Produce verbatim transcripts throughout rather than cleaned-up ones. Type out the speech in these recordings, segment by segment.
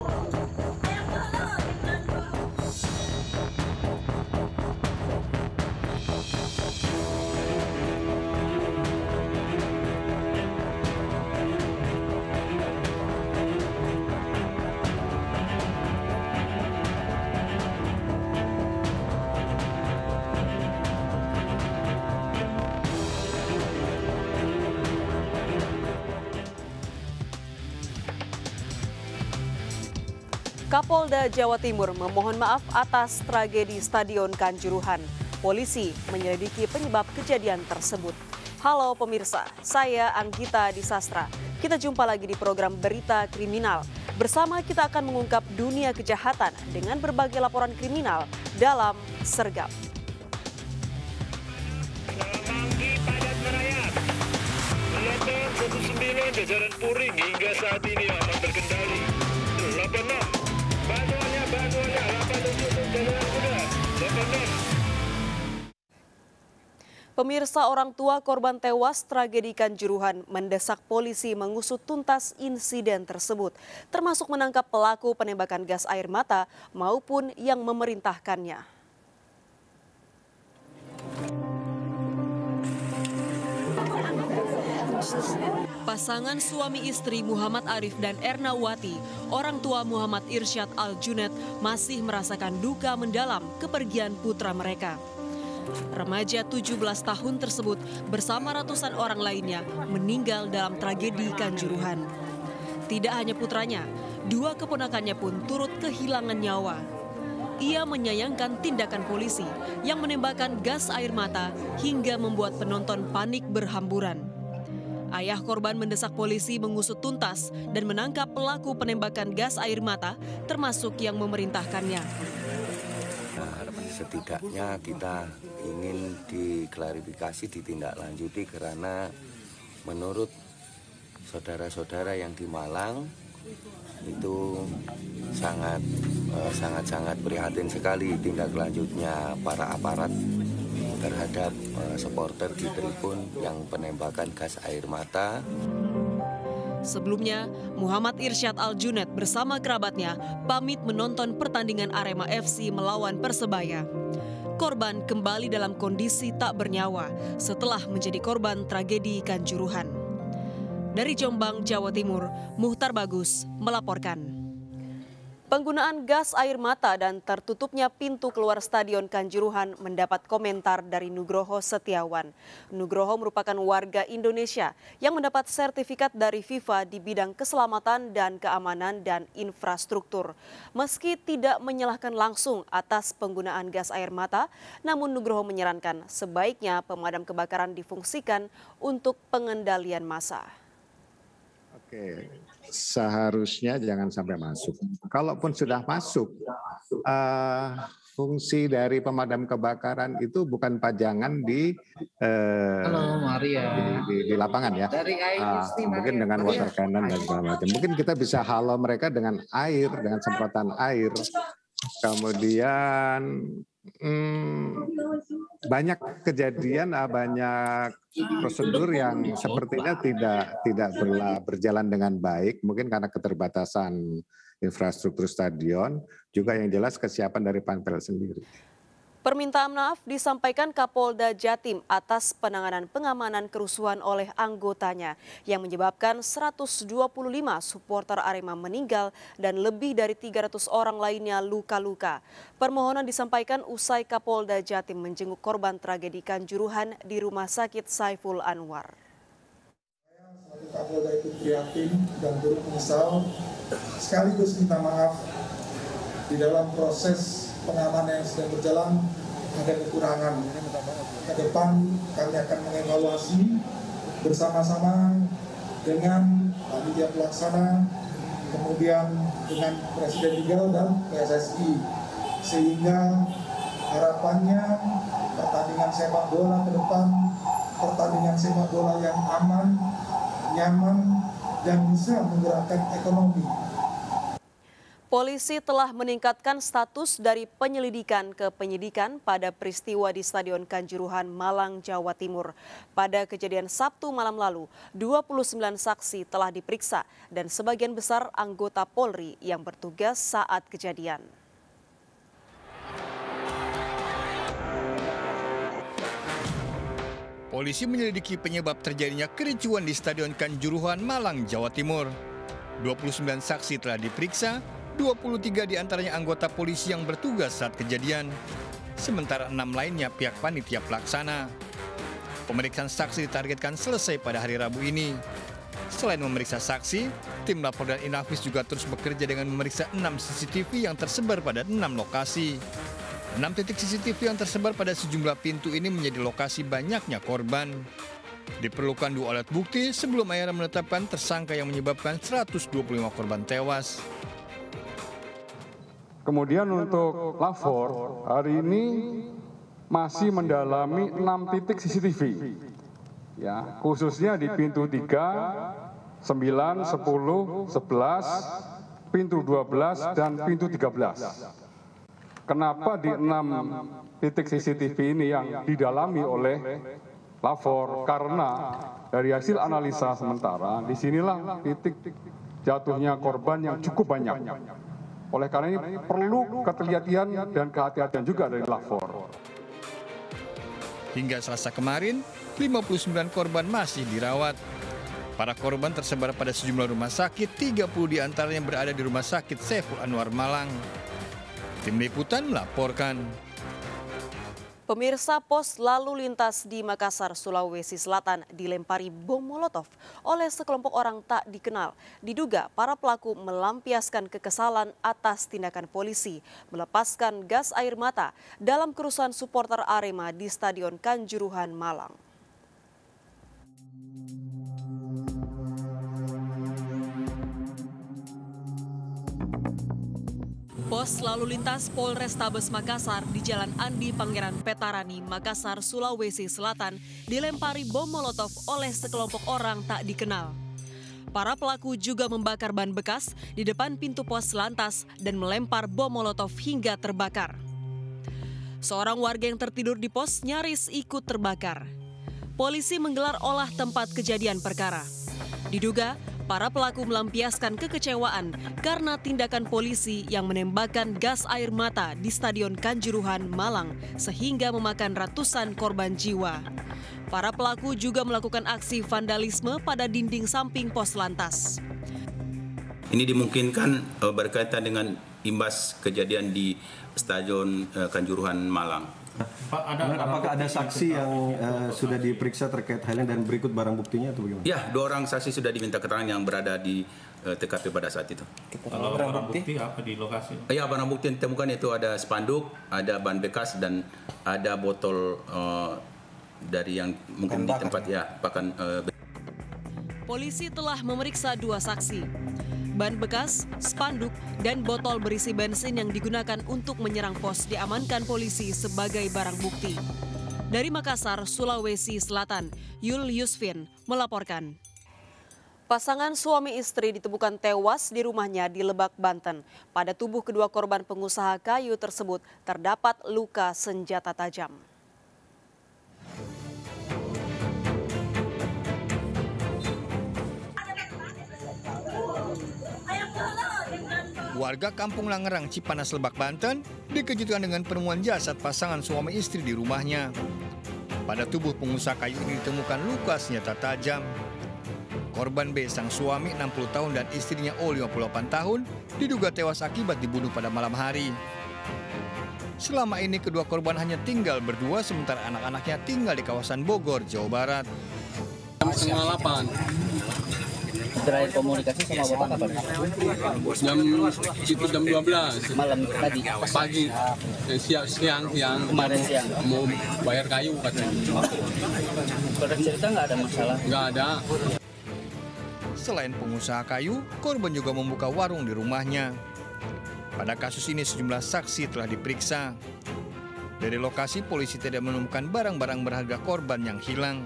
Kapolda Jawa Timur memohon maaf atas tragedi Stadion Kanjuruhan. Polisi menyelidiki penyebab kejadian tersebut. Halo pemirsa, saya Anggita Disastra. Kita jumpa lagi di program Berita Kriminal. Bersama kita akan mengungkap dunia kejahatan dengan berbagai laporan kriminal dalam Sergap. Semanggi padat merayap. delapan satu sembilan jajaran Puring hingga saat ini aman terkendali. delapan enam. Bantuannya, bantuannya, delapan tujuh jajaran kuda. delapan enam. Pemirsa, orang tua korban tewas tragedi Kanjuruhan mendesak polisi mengusut tuntas insiden tersebut, termasuk menangkap pelaku penembakan gas air mata maupun yang memerintahkannya. Pasangan suami istri Muhammad Arif dan Ernawati, orang tua Muhammad Irsyad Al-Junet masih merasakan duka mendalam kepergian putra mereka. Remaja tujuh belas tahun tersebut bersama ratusan orang lainnya meninggal dalam tragedi Kanjuruhan. Tidak hanya putranya, dua keponakannya pun turut kehilangan nyawa. Ia menyayangkan tindakan polisi yang menembakkan gas air mata hingga membuat penonton panik berhamburan. Ayah korban mendesak polisi mengusut tuntas dan menangkap pelaku penembakan gas air mata, termasuk yang memerintahkannya. Nah, setidaknya kita ingin diklarifikasi, ditindaklanjuti karena menurut saudara-saudara yang di Malang itu sangat eh, sangat-sangat prihatin sekali tindak lanjutnya para aparat terhadap uh, supporter di tribun yang penembakan gas air mata. Sebelumnya, Muhammad Irsyad Al-Junet bersama kerabatnya pamit menonton pertandingan Arema F C melawan Persebaya. Korban kembali dalam kondisi tak bernyawa setelah menjadi korban tragedi Kanjuruhan. Dari Jombang, Jawa Timur, Muhtar Bagus melaporkan. Penggunaan gas air mata dan tertutupnya pintu keluar Stadion Kanjuruhan mendapat komentar dari Nugroho Setiawan. Nugroho merupakan warga Indonesia yang mendapat sertifikat dari FIFA di bidang keselamatan dan keamanan dan infrastruktur. Meski tidak menyalahkan langsung atas penggunaan gas air mata, namun Nugroho menyarankan sebaiknya pemadam kebakaran difungsikan untuk pengendalian massa. Oke, seharusnya jangan sampai masuk. Kalaupun sudah masuk, uh, fungsi dari pemadam kebakaran itu bukan pajangan di, uh, Halo, Maria. di, di, di lapangan ya. Dari Uh, mungkin dengan water cannon dan segala macam. Mungkin kita bisa halau mereka dengan air, dengan semprotan air. Kemudian hmm, banyak kejadian, banyak prosedur yang sepertinya tidak tidak berjalan dengan baik, mungkin karena keterbatasan infrastruktur stadion, juga yang jelas kesiapan dari Panpel sendiri. Permintaan maaf disampaikan Kapolda Jatim atas penanganan pengamanan kerusuhan oleh anggotanya yang menyebabkan seratus dua puluh lima supporter Arema meninggal dan lebih dari tiga ratus orang lainnya luka-luka. Permohonan disampaikan usai Kapolda Jatim menjenguk korban tragedi Kanjuruhan di Rumah Sakit Saiful Anwar. Saya Kapolda ikut prihatin dan turut menyesal sekaligus minta maaf di dalam proses pengamanan yang sedang berjalan ada kekurangan. Ke depan kami akan mengevaluasi bersama-sama dengan panitia pelaksana, kemudian dengan Presiden Liga dan P S S I, sehingga harapannya pertandingan sepak bola ke depan, pertandingan sepak bola yang aman, nyaman, dan bisa menggerakkan ekonomi. Polisi telah meningkatkan status dari penyelidikan ke penyidikan pada peristiwa di Stadion Kanjuruhan, Malang, Jawa Timur. Pada kejadian Sabtu malam lalu, dua puluh sembilan saksi telah diperiksa dan sebagian besar anggota Polri yang bertugas saat kejadian. Polisi menyelidiki penyebab terjadinya kericuan di Stadion Kanjuruhan, Malang, Jawa Timur. dua puluh sembilan saksi telah diperiksa, dua puluh tiga diantaranya anggota polisi yang bertugas saat kejadian, sementara enam lainnya pihak panitia pelaksana. Pemeriksaan saksi ditargetkan selesai pada hari Rabu ini. Selain memeriksa saksi, tim lapor dan Inafis juga terus bekerja dengan memeriksa enam C C T V yang tersebar pada enam lokasi. enam titik C C T V yang tersebar pada sejumlah pintu ini menjadi lokasi banyaknya korban. Diperlukan dua alat bukti sebelum akhirnya menetapkan tersangka yang menyebabkan seratus dua puluh lima korban tewas. Kemudian untuk lapor, hari ini masih mendalami enam titik C C T V. Ya, khususnya di pintu tiga, sembilan, sepuluh, sebelas, pintu dua belas, dan pintu tiga belas. Kenapa di enam titik C C T V ini yang didalami oleh lapor? Karena dari hasil analisa sementara, disinilah titik jatuhnya korban yang cukup banyak. Oleh karena ini perlu ketelitian dan kehati-hatian juga dari lapor. Hingga Selasa kemarin, lima puluh sembilan korban masih dirawat. Para korban tersebar pada sejumlah rumah sakit, tiga puluh diantaranya berada di Rumah Sakit Saiful Anwar Malang. Tim Liputan melaporkan. Pemirsa, pos lalu lintas di Makassar, Sulawesi Selatan dilempari bom molotov oleh sekelompok orang tak dikenal. Diduga para pelaku melampiaskan kekesalan atas tindakan polisi melepaskan gas air mata dalam kerusuhan supporter Arema di Stadion Kanjuruhan, Malang. Pos lalu lintas Polrestabes Makassar di Jalan Andi Pangeran Petarani, Makassar, Sulawesi Selatan dilempari bom molotov oleh sekelompok orang tak dikenal. Para pelaku juga membakar ban bekas di depan pintu pos lantas dan melempar bom molotov hingga terbakar. Seorang warga yang tertidur di pos nyaris ikut terbakar. Polisi menggelar olah tempat kejadian perkara. Diduga para pelaku melampiaskan kekecewaan karena tindakan polisi yang menembakkan gas air mata di Stadion Kanjuruhan, Malang sehingga memakan ratusan korban jiwa. Para pelaku juga melakukan aksi vandalisme pada dinding samping pos lantas. Ini dimungkinkan uh, berkaitan dengan imbas kejadian di Stadion uh, Kanjuruhan, Malang. Pak, ada, apakah ada saksi yang uh, sudah diperiksa terkait hal ini dan berikut barang buktinya atau bagaimana? Ya, dua orang saksi sudah diminta keterangan yang berada di uh, T K P pada saat itu. Kalau barang, barang bukti apa di lokasi? Ya, barang bukti yang ditemukan itu ada spanduk, ada ban bekas, dan ada botol uh, dari yang mungkin di tempat ya, bahkan. Uh, Polisi telah memeriksa dua saksi. Ban bekas, spanduk, dan botol berisi bensin yang digunakan untuk menyerang pos diamankan polisi sebagai barang bukti. Dari Makassar, Sulawesi Selatan, Yul Yusfin melaporkan. Pasangan suami istri ditemukan tewas di rumahnya di Lebak, Banten. Pada tubuh kedua korban pengusaha kayu tersebut terdapat luka senjata tajam. Warga Kampung Langerang, Cipanas, Lebak, Banten dikejutkan dengan penemuan jasad pasangan suami istri di rumahnya. Pada tubuh pengusaha kayu ini ditemukan luka senjata tajam. Korban B, sang suami enam puluh tahun dan istrinya O lima puluh delapan tahun diduga tewas akibat dibunuh pada malam hari. Selama ini kedua korban hanya tinggal berdua sementara anak-anaknya tinggal di kawasan Bogor, Jawa Barat. Jam delapan. Terakhir komunikasi sama bapak kapan? Jam itu jam dua belas. Malam tadi. Pagi. Siang siang siang. Kemarin siang. Mau bayar kayu katanya. Kalau cerita nggak ada masalah? Nggak ada. Selain pengusaha kayu, korban juga membuka warung di rumahnya. Pada kasus ini sejumlah saksi telah diperiksa. Dari lokasi polisi tidak menemukan barang-barang berharga korban yang hilang.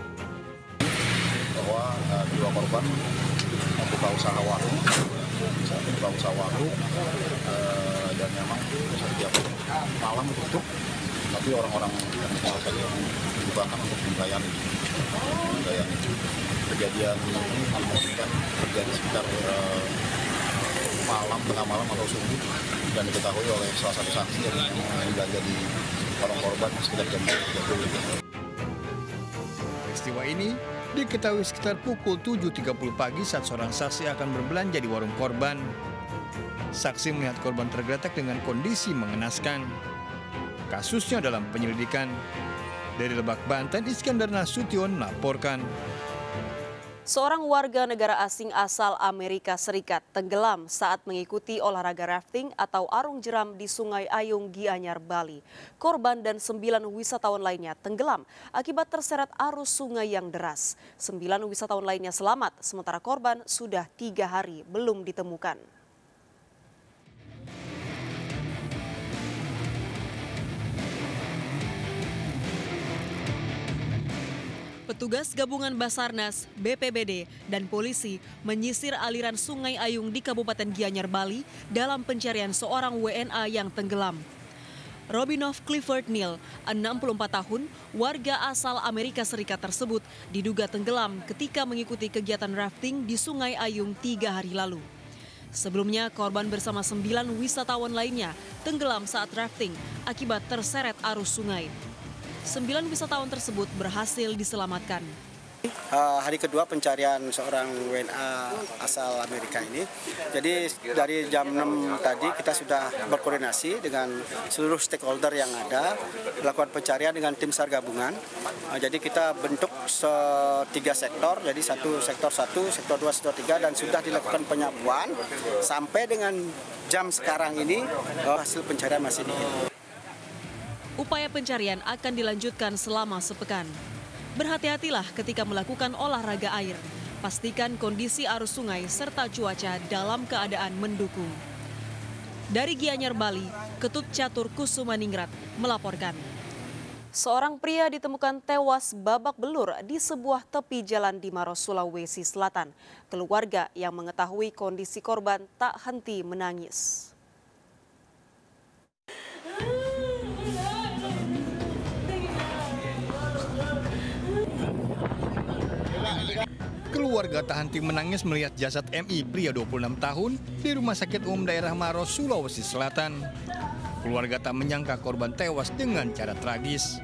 Bahwa uh, dua korban membuka usaha warung saat ini Pak Usawaru uh, dan memang setiap malam tutup, tapi orang-orang yang yang dibakar untuk melayani melayani kejadian ini kan terjadi sekitar uh, malam, tengah malam atau subuh, dan diketahui oleh salah satu saksi yang berada di warung korban sekitar jam tiga puluh. Peristiwa ini diketahui sekitar pukul tujuh tiga puluh pagi saat seorang saksi akan berbelanja di warung korban. Saksi melihat korban tergeletak dengan kondisi mengenaskan. Kasusnya dalam penyelidikan. Dari Lebak, Banten, Iskandar Nasution melaporkan. Seorang warga negara asing asal Amerika Serikat tenggelam saat mengikuti olahraga rafting atau arung jeram di Sungai Ayung, Gianyar, Bali. Korban dan sembilan wisatawan lainnya tenggelam akibat terseret arus sungai yang deras. Sembilan wisatawan lainnya selamat, sementara korban sudah tiga hari belum ditemukan. Petugas gabungan Basarnas, B P B D, dan polisi menyisir aliran Sungai Ayung di Kabupaten Gianyar, Bali dalam pencarian seorang W N A yang tenggelam. Robinov Clifford Neal, enam puluh empat tahun, warga asal Amerika Serikat tersebut diduga tenggelam ketika mengikuti kegiatan rafting di Sungai Ayung tiga hari lalu. Sebelumnya, korban bersama sembilan wisatawan lainnya tenggelam saat rafting akibat terseret arus sungai. Sembilan wisatawan tersebut berhasil diselamatkan. Uh, hari kedua pencarian seorang W N A asal Amerika ini. Jadi dari jam enam tadi kita sudah berkoordinasi dengan seluruh stakeholder yang ada, melakukan pencarian dengan tim SAR gabungan. Uh, jadi kita bentuk tiga sektor, jadi satu sektor satu, sektor dua, sektor tiga, dan sudah dilakukan penyapuan. Sampai dengan jam sekarang ini uh, hasil pencarian masih dihitung. Upaya pencarian akan dilanjutkan selama sepekan. Berhati-hatilah ketika melakukan olahraga air. Pastikan kondisi arus sungai serta cuaca dalam keadaan mendukung. Dari Gianyar, Bali, Ketut Catur Kusumaningrat melaporkan. Seorang pria ditemukan tewas babak belur di sebuah tepi jalan di Maros, Sulawesi Selatan. Keluarga yang mengetahui kondisi korban tak henti menangis. Keluarga tak henti menangis melihat jasad M I, pria dua puluh enam tahun, di Rumah Sakit Umum Daerah Maros, Sulawesi Selatan. Keluarga tak menyangka korban tewas dengan cara tragis.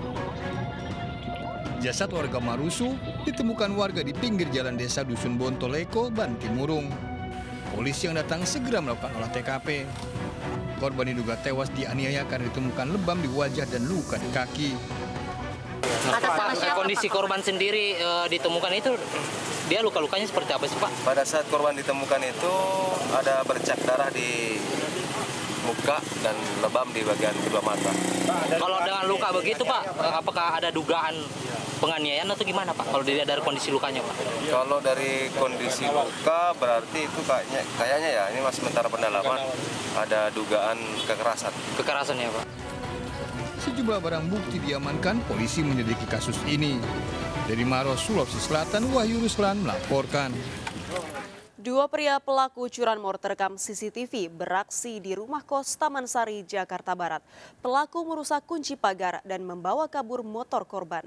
Jasad warga Marusu ditemukan warga di pinggir jalan desa Dusun Bontoleko, Bantimurung. Polisi yang datang segera melakukan olah T K P. Korban diduga tewas dianiaya karena ditemukan lebam di wajah dan luka di kaki. Pak, kondisi korban sendiri e, ditemukan itu, dia luka-lukanya seperti apa sih Pak? Pada saat korban ditemukan itu ada bercak darah di muka dan lebam di bagian kedua mata. Kalau dengan luka begitu Pak, apakah ada dugaan penganiayaan atau gimana Pak? Kalau dilihat dari kondisi lukanya Pak? Kalau dari kondisi luka berarti itu kayaknya, kayaknya ya ini masih sementara pendalaman, ada dugaan kekerasan. Kekerasan ya Pak? Sejumlah barang bukti diamankan, polisi menyelidiki kasus ini. Dari Maros, Sulawesi Selatan, Wahyu Ruslan melaporkan. Dua pria pelaku curanmor terekam C C T V beraksi di rumah kos Taman Sari, Jakarta Barat. Pelaku merusak kunci pagar dan membawa kabur motor korban.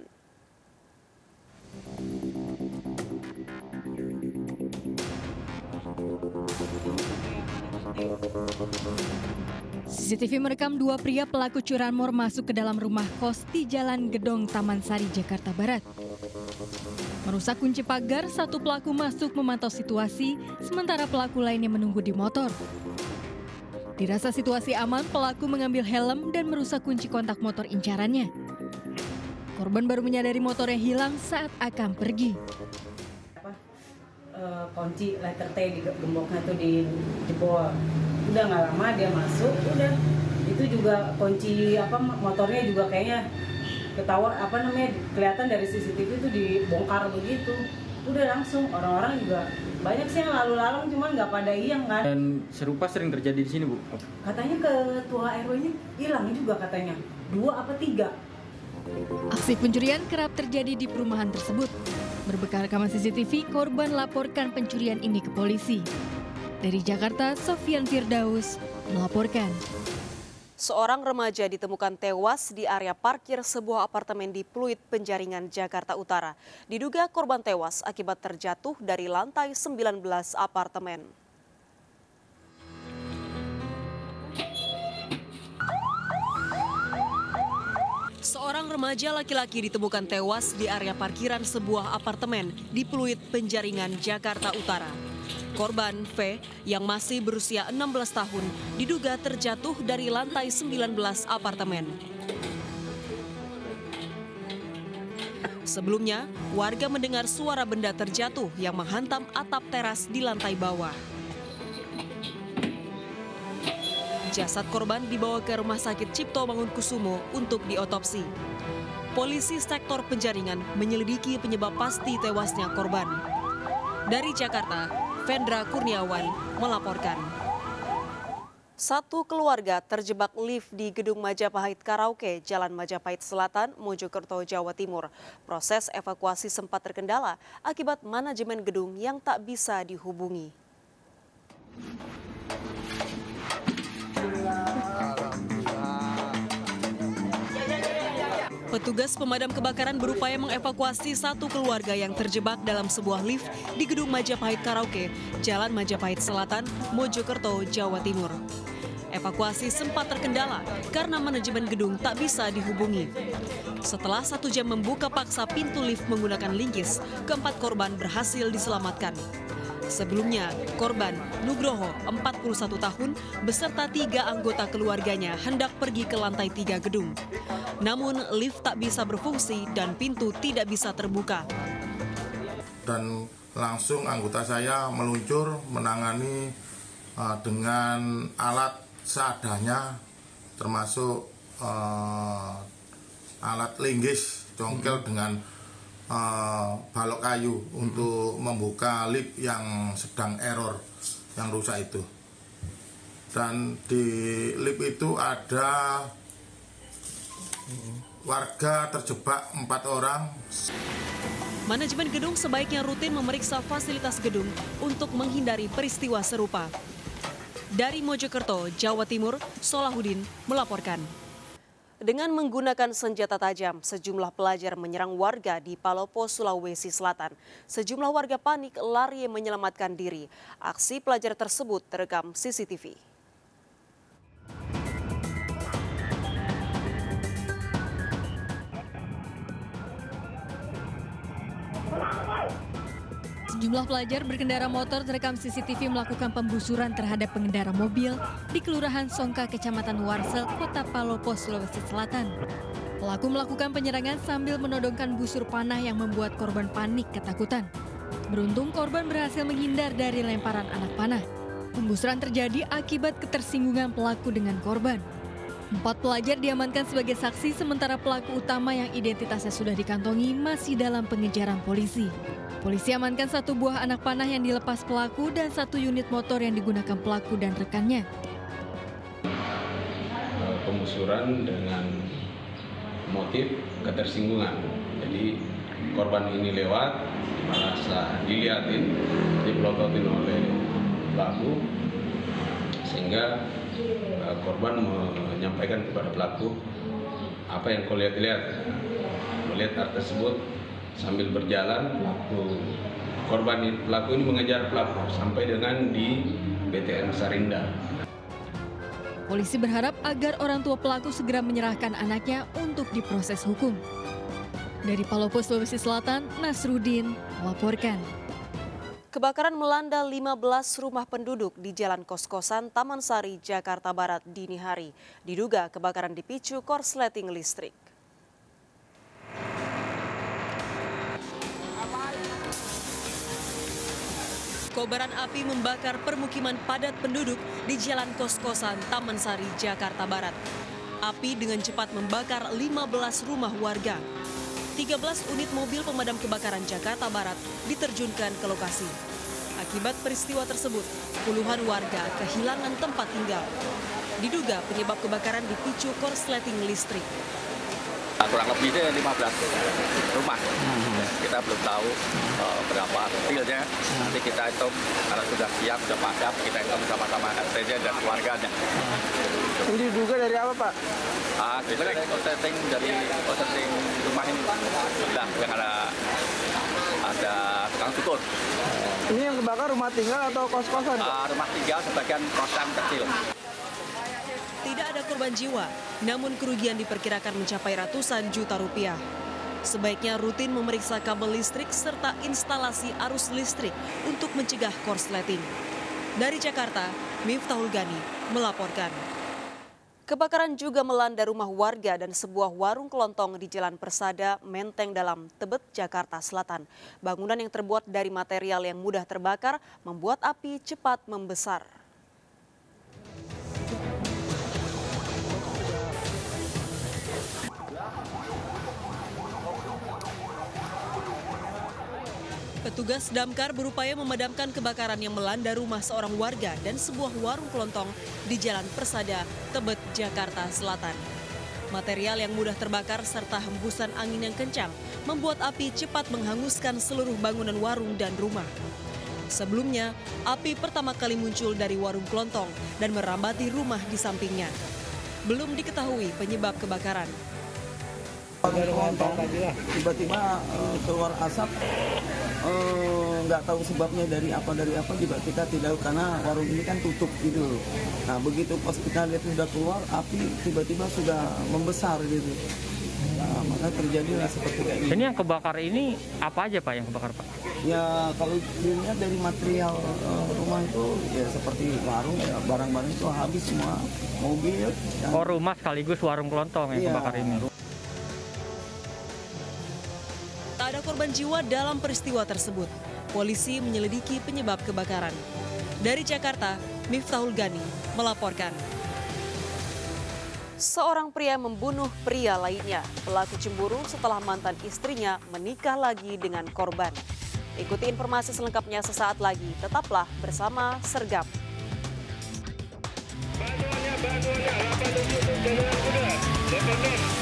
C C T V merekam dua pria pelaku curanmor masuk ke dalam rumah kos di Jalan Gedong, Taman Sari, Jakarta Barat. Merusak kunci pagar, satu pelaku masuk memantau situasi, sementara pelaku lainnya menunggu di motor. Dirasa situasi aman, pelaku mengambil helm dan merusak kunci kontak motor incarannya. Korban baru menyadari motornya hilang saat akan pergi. Uh, kunci letter T di gemboknya tuh di jebol. Udah nggak lama dia masuk, udah itu juga kunci apa motornya juga kayaknya ketawa apa namanya kelihatan dari C C T V itu dibongkar begitu. Udah langsung orang-orang juga banyak sih yang lalu-lalang cuman nggak pada hilang kan. Dan serupa sering terjadi di sini Bu? Katanya ketua R W-nya hilang juga katanya, dua apa tiga. Aksi pencurian kerap terjadi di perumahan tersebut. Berbekal rekaman C C T V, korban laporkan pencurian ini ke polisi. Dari Jakarta, Sofian Firdaus melaporkan. Seorang remaja ditemukan tewas di area parkir sebuah apartemen di Pluit, Penjaringan, Jakarta Utara. Diduga korban tewas akibat terjatuh dari lantai sembilan belas apartemen. Seorang remaja laki-laki ditemukan tewas di area parkiran sebuah apartemen di Pluit, Penjaringan, Jakarta Utara. Korban V yang masih berusia enam belas tahun diduga terjatuh dari lantai sembilan belas apartemen. Sebelumnya, warga mendengar suara benda terjatuh yang menghantam atap teras di lantai bawah. Jasad korban dibawa ke Rumah Sakit Cipto Mangunkusumo untuk diotopsi. Polisi sektor Penjaringan menyelidiki penyebab pasti tewasnya korban. Dari Jakarta, Vendra Kurniawan melaporkan. Satu keluarga terjebak lift di Gedung Majapahit Karaoke, Jalan Majapahit Selatan, Mojokerto, Jawa Timur. Proses evakuasi sempat terkendala akibat manajemen gedung yang tak bisa dihubungi. Petugas pemadam kebakaran berupaya mengevakuasi satu keluarga yang terjebak dalam sebuah lift di Gedung Majapahit Karaoke, Jalan Majapahit Selatan, Mojokerto, Jawa Timur. Evakuasi sempat terkendala karena manajemen gedung tak bisa dihubungi. Setelah satu jam membuka paksa pintu lift menggunakan linggis, keempat korban berhasil diselamatkan. Sebelumnya, korban Nugroho, empat puluh satu tahun, beserta tiga anggota keluarganya hendak pergi ke lantai tiga gedung. Namun, lift tak bisa berfungsi dan pintu tidak bisa terbuka. Dan langsung anggota saya meluncur menangani uh, dengan alat seadanya, termasuk uh, alat linggis, congkel hmm. dengan Uh, balok kayu hmm. untuk membuka lift yang sedang error, yang rusak itu. Dan di lift itu ada warga terjebak empat orang. Manajemen gedung sebaiknya rutin memeriksa fasilitas gedung untuk menghindari peristiwa serupa. Dari Mojokerto, Jawa Timur, Solahuddin melaporkan. Dengan menggunakan senjata tajam, sejumlah pelajar menyerang warga di Palopo, Sulawesi Selatan. Sejumlah warga panik lari menyelamatkan diri. Aksi pelajar tersebut terekam C C T V. Sejumlah pelajar berkendara motor terekam C C T V melakukan pembusuran terhadap pengendara mobil di Kelurahan Songka, Kecamatan Warsel, Kota Palopo, Sulawesi Selatan. Pelaku melakukan penyerangan sambil menodongkan busur panah yang membuat korban panik ketakutan. Beruntung korban berhasil menghindar dari lemparan anak panah. Pembusuran terjadi akibat ketersinggungan pelaku dengan korban. Empat pelajar diamankan sebagai saksi, sementara pelaku utama yang identitasnya sudah dikantongi masih dalam pengejaran polisi. Polisi amankan satu buah anak panah yang dilepas pelaku dan satu unit motor yang digunakan pelaku dan rekannya. Pembusuran dengan motif ketersinggungan. Jadi korban ini lewat, merasa dilihatin, dipelototin oleh pelaku, sehingga korban menyampaikan kepada pelaku, apa yang kau lihat-lihat. Melihat hal tersebut, sambil berjalan, pelaku korban pelaku ini mengejar pelaku sampai dengan di B T N Sarinda. Polisi berharap agar orang tua pelaku segera menyerahkan anaknya untuk diproses hukum. Dari Palopo, Sulawesi Selatan, Nasruddin melaporkan. Kebakaran melanda lima belas rumah penduduk di Jalan Kos-Kosan, Taman Sari, Jakarta Barat dini hari. Diduga kebakaran dipicu korsleting listrik. Kobaran api membakar permukiman padat penduduk di Jalan Kos-Kosan, Taman Sari, Jakarta Barat. Api dengan cepat membakar lima belas rumah warga. tiga belas unit mobil pemadam kebakaran Jakarta Barat diterjunkan ke lokasi. Akibat peristiwa tersebut, puluhan warga kehilangan tempat tinggal. Diduga penyebab kebakaran dipicu korsleting listrik. Nah, kurang lebih itu lima belas rumah. Hmm. Kita belum tahu uh, berapa detailnya. Hmm. Nanti kita hitung kalau sudah siap, sudah padam, kita hitung sama-sama R T-nya dan keluarganya. Ini diduga dari apa, Pak? Ah, itu dari outsetting dari outsetting rumah ini. Sudah yang ada ada tukang cukur. Ini yang kebakar rumah tinggal atau kos-kosan? Uh, rumah tinggal sebagian kosan kecil. Tidak ada korban jiwa, namun kerugian diperkirakan mencapai ratusan juta rupiah. Sebaiknya rutin memeriksa kabel listrik serta instalasi arus listrik untuk mencegah korsleting. Dari Jakarta, Miftahul Gani melaporkan. Kebakaran juga melanda rumah warga dan sebuah warung kelontong di Jalan Persada, Menteng Dalam, Tebet, Jakarta Selatan. Bangunan yang terbuat dari material yang mudah terbakar membuat api cepat membesar. Petugas damkar berupaya memadamkan kebakaran yang melanda rumah seorang warga dan sebuah warung kelontong di Jalan Persada, Tebet, Jakarta Selatan. Material yang mudah terbakar serta hembusan angin yang kencang membuat api cepat menghanguskan seluruh bangunan warung dan rumah. Sebelumnya, api pertama kali muncul dari warung kelontong dan merambati rumah di sampingnya. Belum diketahui penyebab kebakaran. Dari kelontong, tiba-tiba uh, keluar asap, nggak uh, tahu sebabnya dari apa dari apa juga kita tidak, karena warung ini kan tutup gitu. Nah begitu pas kita lihat sudah keluar api tiba-tiba sudah membesar gitu. Nah, maka terjadilah seperti kayak ini. Ini yang kebakar ini apa aja Pak yang kebakar Pak? Ya kalau dilihat dari material uh, rumah itu ya seperti warung, ya, barang-barang itu habis semua, mobil. Dan... Oh rumah sekaligus warung kelontong yang iya. kebakar ini. Tak ada korban jiwa dalam peristiwa tersebut. Polisi menyelidiki penyebab kebakaran. Dari Jakarta, Miftahul Gani melaporkan. Seorang pria membunuh pria lainnya. Pelaku cemburu setelah mantan istrinya menikah lagi dengan korban. Ikuti informasi selengkapnya sesaat lagi. Tetaplah bersama Sergap. Bantuannya, bantuannya, delapan tujuh,